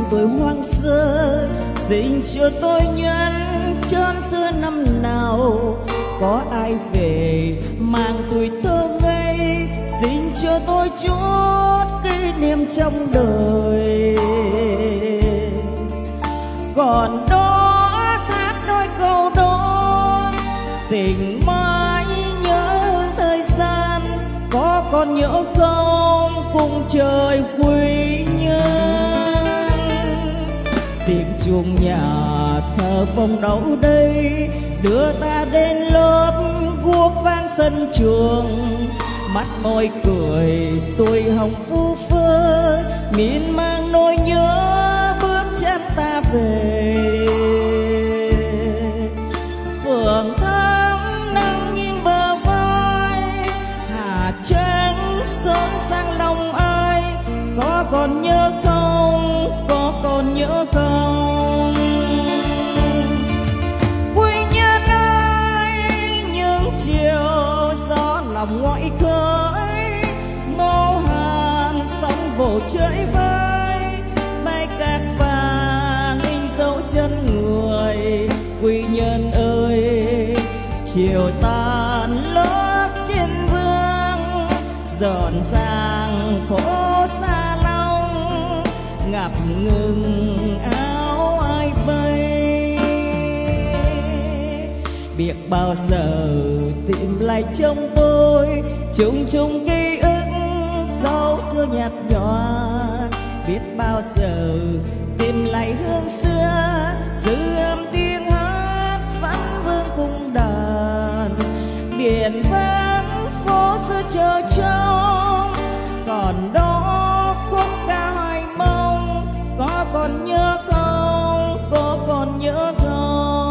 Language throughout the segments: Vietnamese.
tuổi hoang sơ, xin cho tôi nhắn chốn xưa năm nào có ai về mang tuổi thơ ngây, xin cho tôi chút kỷ niệm trong đời. Còn đó thác đôi câu đó, tình mãi nhớ thời gian, có còn nhớ không cùng trời quý nhân. Tiếng chuông nhà thờ phòng đâu đây, đưa ta đến lớp guốc vang sân trường. Mắt môi cười tuổi hồng phu phơ, miên mang nỗi nhớ bước chân ta về. Phượng thắm nắng nghiêng bờ vai, hà trắng sớm sang lòng ai, có còn nhớ không, có còn nhớ không. Quy nhớ ai những chiều gió lòng ngoại khơi, ngô hàn sóng vỗ chơi vai, bay cát vàng in dấu chân người. Quy nhân ơi, chiều tàn lớp trên vương, dọn dàng phố xa long, ngập ngừng áo ai bay. Biết bao giờ tìm lại trong tôi chung chung ký ức dấu xưa nhạt nhòa. Biết bao giờ tìm lại hương xưa, giữ âm tiếng hát vắng vương cung đàn. Biển vắng phố xưa chờ trông, còn đó khúc ca hoài mong, có còn nhớ không, có còn nhớ không.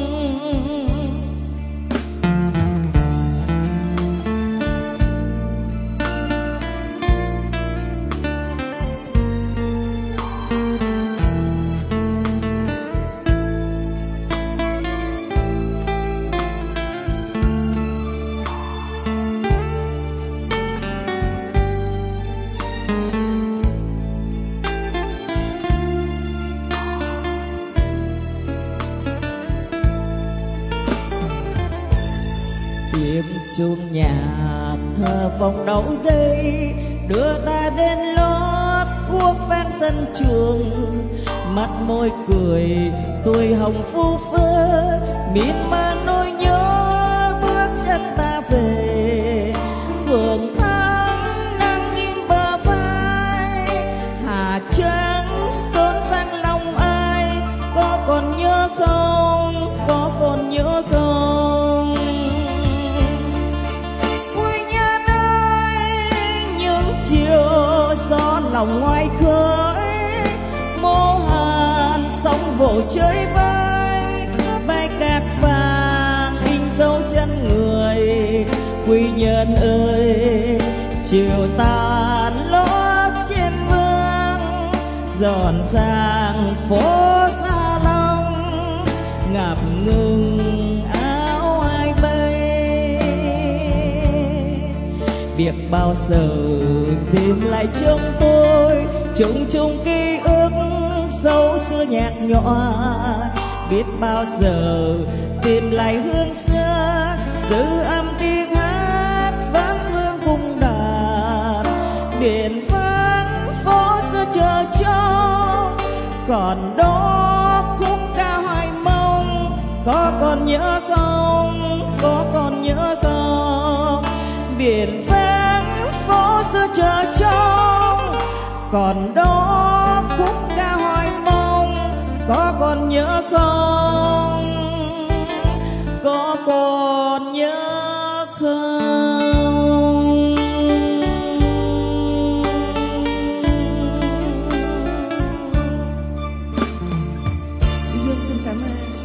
Tiếng chuông nhà thờ phòng đâu đây, đưa ta đến lớp guốc vang sân trường. Mắt môi cười tuổi hồng phu phơ, miên man nỗi nhớ bước chân ta về. Phượng thắm nắng nghiêng bờ vai, hà trắng xốn sang lòng ai, có còn nhớ không, có còn nhớ không. Chiều gió lòng ngoài khơi, mô hàn sóng vỗ chơi vai, bay cát vàng in dấu chân người. Quy nhân ơi, chiều tàn lót trên vương, dọn dàng phố xa long, ngập ngừng áo ai bay. Biết bao giờ tìm lại trong tôi chung chung ký ức dấu xưa nhạt nhòa. Biết bao giờ tìm lại hương xưa, giữ âm tiếng hát vang hương cung đàn. Biển vắng phố xưa chờ trông, còn đó khúc ca hoài mong, có còn nhớ không, có còn nhớ không. Biển vắng phố xưa chờ trông, còn đó khúc ca hoài mong, có còn nhớ không, có còn nhớ không. Dương xin cảm ơn.